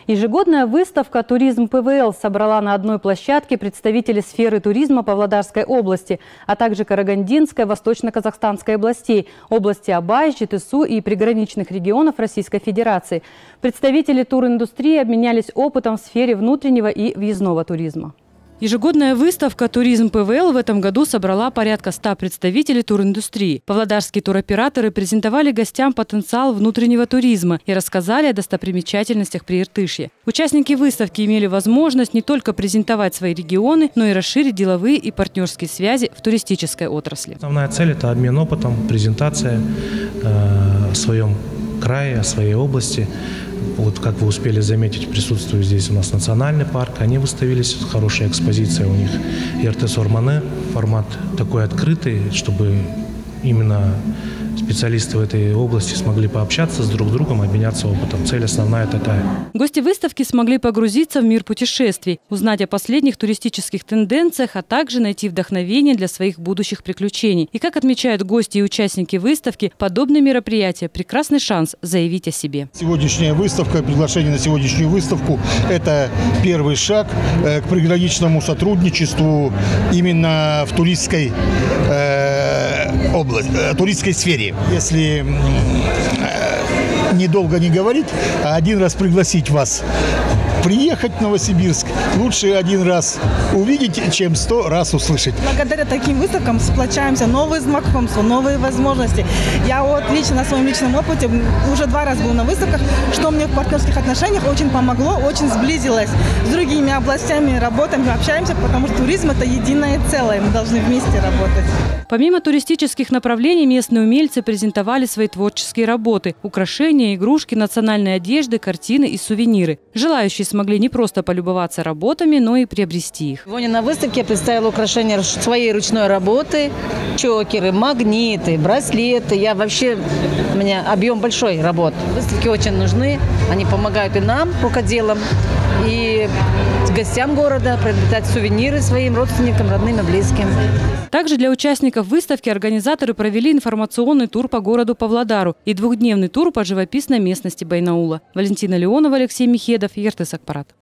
Ежегодная выставка «Туризм ПВЛ» собрала на одной площадке представителей сферы туризма Павлодарской области, а также Карагандинской, Восточно-Казахстанской областей, области Абай, Жетысу и приграничных регионов Российской Федерации. Представители туриндустрии обменялись опытом в сфере внутреннего и въездного туризма. Ежегодная выставка «Туризм ПВЛ» в этом году собрала порядка 100 представителей туриндустрии. Павлодарские туроператоры презентовали гостям потенциал внутреннего туризма и рассказали о достопримечательностях Прииртышья. Участники выставки имели возможность не только презентовать свои регионы, но и расширить деловые и партнерские связи в туристической отрасли. Основная цель – это обмен опытом, презентация о своем крае, о своей области. Вот как вы успели заметить, присутствует здесь у нас национальный парк. Они выставились, хорошая экспозиция у них. ЕРТС Ормане, формат такой открытый, чтобы именно специалисты в этой области смогли пообщаться с друг другом, обменяться опытом. Цель основная такая. Гости выставки смогли погрузиться в мир путешествий, узнать о последних туристических тенденциях, а также найти вдохновение для своих будущих приключений. И как отмечают гости и участники выставки, подобные мероприятия – прекрасный шанс заявить о себе. Сегодняшняя выставка, приглашение на сегодняшнюю выставку – это первый шаг к приграничному сотрудничеству именно в туристской туристской сфере. Если недолго не говорить, а один раз пригласить вас приехать в Новосибирск, лучше один раз увидеть, чем 100 раз услышать. Благодаря таким выставкам сплочаемся, новые знакомства, новые возможности. Я вот лично на своем личном опыте уже 2 раза был на выставках, что мне в партнерских отношениях очень помогло, очень сблизилось. С другими областями работаем, общаемся, потому что туризм – это единое целое, мы должны вместе работать. Помимо туристических направлений, местные умельцы презентовали свои творческие работы – украшения, игрушки, национальные одежды, картины и сувениры. Желающие смогли не просто полюбоваться работами, но и приобрести их. Сегодня на выставке я представила украшения своей ручной работы, чокеры, магниты, браслеты. У меня объем большой работ. Выставки очень нужны, они помогают и нам, рукоделам, и гостям города приобретать сувениры своим родственникам, родным и близким. Также для участников выставки организаторы провели информационный тур по городу Павлодару и 2-дневный тур по живописной местности Байнаула. Валентина Леонова, Алексей Михедов, ЕРТС Акпарат.